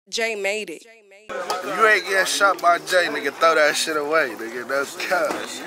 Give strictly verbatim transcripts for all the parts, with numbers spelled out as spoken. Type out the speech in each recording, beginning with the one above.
Jay made it. If you ain't getting shot by Jay, nigga, throw that shit away, nigga. That's cash.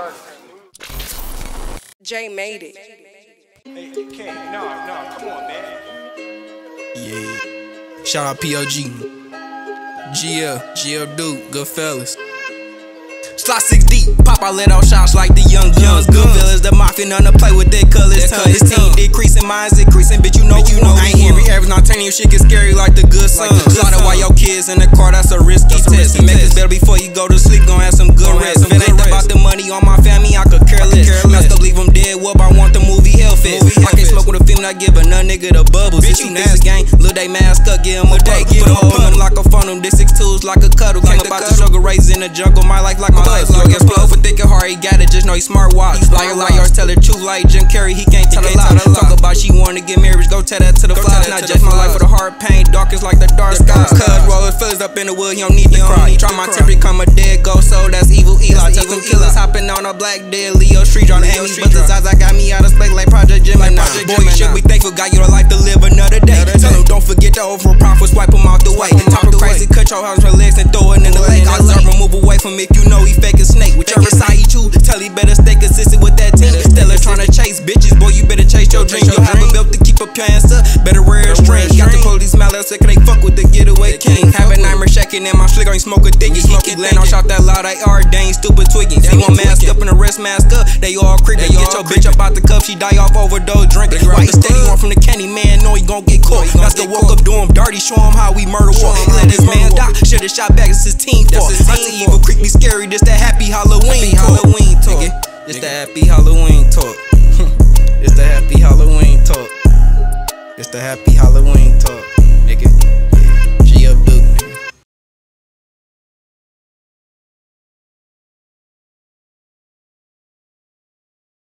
Jay made it. Hey, K, no, no, come on, man. Yeah. Shout out P O G. G L, G L Duke, good fellas. Slot six deep, pop, I let out shots like the young guns. Good fellas, the mafia, none to play with their colors. His team decreasing, mine's increasing, bitch, you know, you know. I ain't hear every average, not turning shit get scary like the good son. Slaughter while your kids in the car, that's a risky test. Make this better before you go to sleep, gon' have some good rest. If it ain't about the money on my family, I could care less. Messed up, leave them dead, whoop, I want the movie Hellfest. I can't smoke with a film, not give a none nigga the bubbles. Bitch, you nasty gang, lil' they mask up, give him a day. Put a hole in them like a funnel, this six twos like a cuddle. Came about the struggle, raised in the jungle, my life like my life. Get slow for thick and hard, he got it, just know he smart watch. Liar, liars, tell the truth like Jim Carrey, he can't tell a lie. Talk about she wanna get married, go tell that to the flies. Not just my life with a hard pain, darkest like the dark skies. Cuz roll his feathers up in the wood, he don't need to cry. Try my temper, become a dead ghost, so that's evil Eli. Just some killers hopping on a black dead Leo Street on the Amy's, but the size I got me out of space like Project Gemini. Boy, you should be thankful, got your life to live another day. Tell him don't forget the over profit, swipe him out the way. Top of crazy, cut your house from legs and throw it in the lake. I serve him, move away from if you know he fake a snake. Whichever side he choose, tell he better stay consistent with that team. Stella tryna chase bitches, boy, you better chase your dream. You'll have a belt to keep up your hands up, better wear a string. Got the police smile out, so they fuck with the getaway king. Having nightmare shaking in my slicker, ain't smoke a dick. Smoky land on shot that loud, they are, they ain't stupid twigging. See one mask up and the rest mask up, they all creeping. Get your bitch up out the cup, she die off overdose drinking. Why he steady one from the candy man, know he gon' get caught. That's the walk up, do him dirty, show him how we murder war. He let his man die, shoulda shot back, it's his team fault. I see evil creep me scary, this that happy Halloween talk. Halloween talk. It's the happy Halloween talk. It's the happy Halloween talk. It's the happy